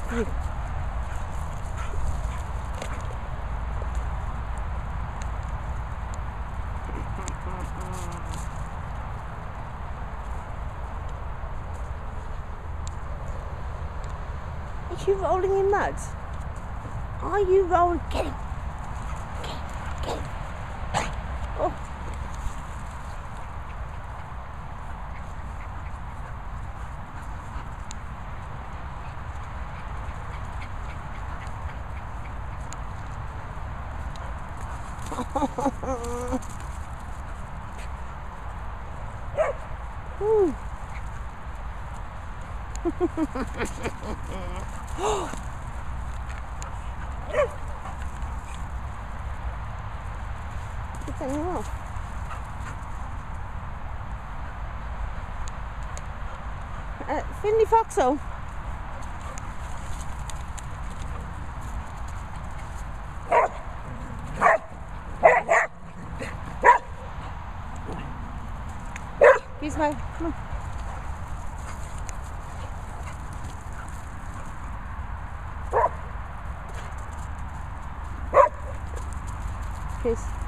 Here. Is you rolling in mud? Are you rolling? Get him! Get him! Oh. Ooh. It's in off. Finlay Foxo. Gizmo, come on. Peace.